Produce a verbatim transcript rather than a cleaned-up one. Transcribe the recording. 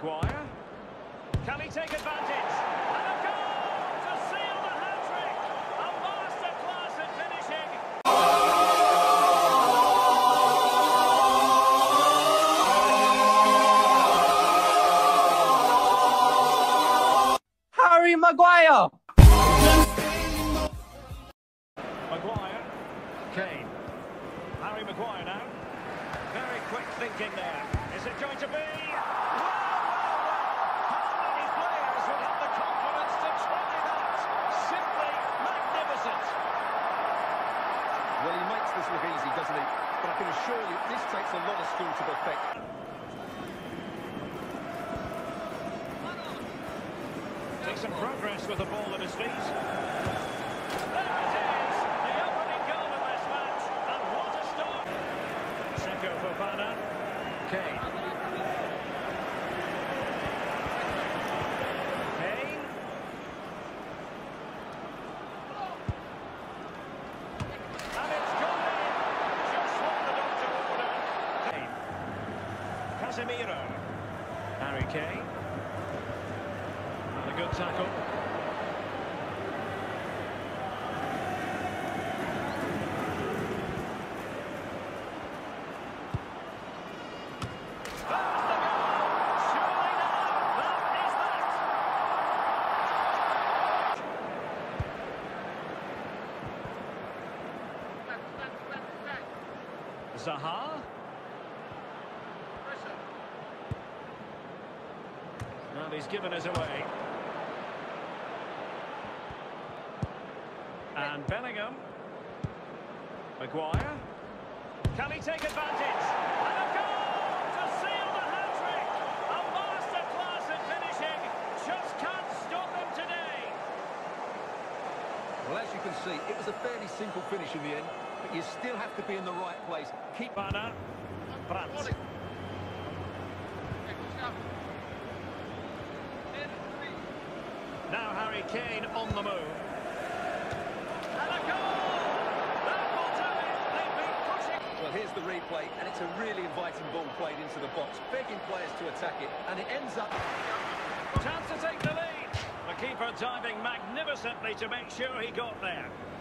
Maguire. Can he take advantage? And a goal to seal the hat-trick! A masterclass in finishing! Harry Maguire! Maguire. Kane. Harry Maguire now. Very quick thinking there. Is it going to be? Well, he makes this look easy, doesn't he? But I can assure you, this takes a lot of skill to perfect. Take some progress with the ball at his feet. There it is! The opening goal of this match, and what a start! Seko Fofana. Kane. Kane. And it's gone in! Just what the doctor ordered. Kane. Casemiro. Harry Kane. And a good tackle. That's the goal! Surely now, that is that! Zaha. Well, he's given us away. And Bellingham. Maguire. Can he take advantage? And a goal to seal the hat-trick! A masterclass in finishing. Just can't stop him today. Well, as you can see, it was a fairly simple finish in the end, but you still have to be in the right place. Keep... Fofana. Brandt. Now Harry Kane on the move. And a goal! That will do it. They've been pushing. Well, here's the replay, and it's a really inviting ball played into the box, begging players to attack it, and it ends up... Chance to take the lead. The keeper diving magnificently to make sure he got there.